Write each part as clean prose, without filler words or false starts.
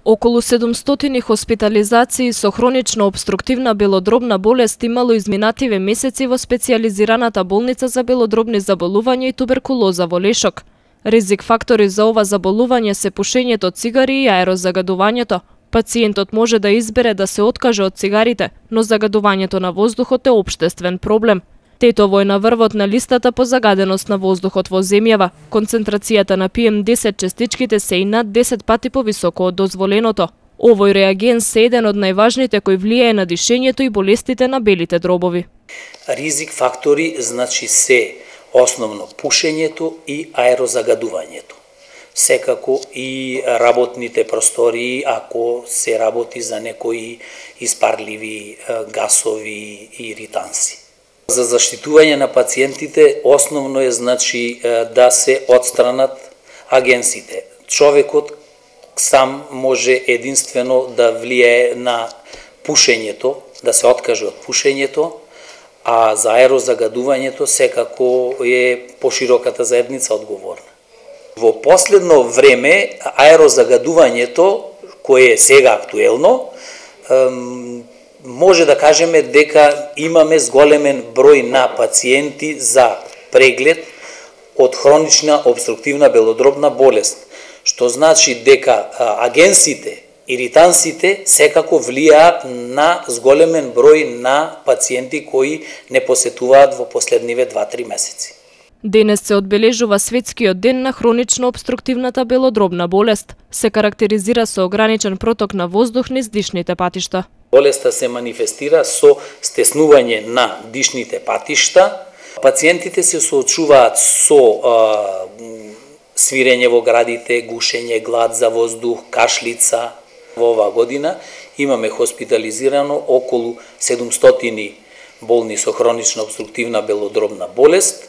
Околу 700 хоспитализации со хронична обструктивна белодробна болест имало изминативе месеци во специјализираната болница за белодробни заболувања и туберкулоза во Лешок. Ризик фактори за ова заболување се пушењето цигари и аерозагадувањето. Пациентот може да избере да се откаже од цигарите, но загадувањето на воздухот е општествен проблем. Тетово е на врвот на листата по загаденост на воздухот во земјава. Концентрацијата на PM10 частичките се и над 10 пати повисоко од дозволеното. Овој реагенс е еден од најважните кој влијае на дишењето и болестите на белите дробови. Ризик фактори значи се основно пушењето и аерозагадувањето. Секако и работните простории, ако се работи за некои испарливи гасови и иританси. За заштитување на пациентите основно е значи да се отстранат агенсите. Човекот сам може единствено да влијае на пушењето, да се откаже од пушењето, а за аерозагадувањето секако е пошироката заедница одговорна. Во последно време аерозагадувањето, кое е сега актуелно, може да кажеме дека имаме зголемен број на пациенти за преглед од хронична обструктивна белодробна болест, што значи дека агенсите, иритансите секако влијаат на зголемен број на пациенти кои не посетуваат во последниве 2-3 месеци. Денес се одбележува светскиот ден на хронично обструктивната белодробна болест. Се карактеризира со ограничен проток на воздух низ дишните патишта. Болеста се манифестира со стеснување на дишните патишта. Пациентите се соочуваат со свирење во градите, гушење, глад за воздух, кашлица. Во оваа година имаме хоспитализирано околу 700 болни со хронична обструктивна белодробна болест.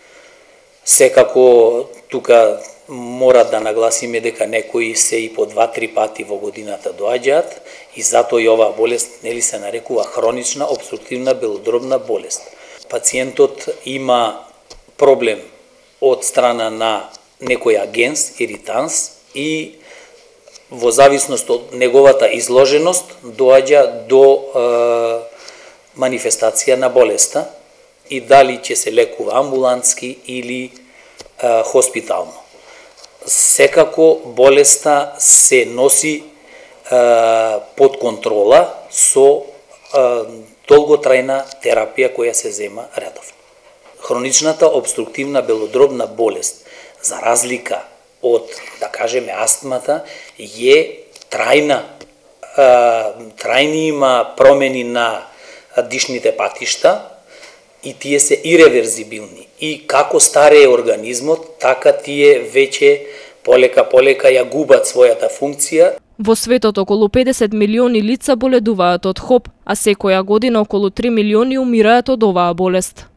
Секако тука мора да нагласиме дека некои се и по 2-3 пати во годината доаѓаат и затоа и оваа болест нели се нарекува хронична обструктивна белодробна болест. Пациентот има проблем од страна на некој агенс, иританс и во зависност од неговата изложеност доаѓа до манифестација на болеста и дали ќе се лекува амбулантски или хоспитално. Секако болеста се носи под контрола со долготрајна терапија која се зема редовно. Хроничната обструктивна белодробна болест, за разлика од, да кажеме, астмата, е трајна. Трајни има промени на дишните патишта и тие се иреверзибилни. И како старее организмот, така тие веќе полека ја губат својата функција. Во светот околу 50 милиони лица боледуваат од ХОП, а секоја година околу 3 милиони умираат од оваа болест.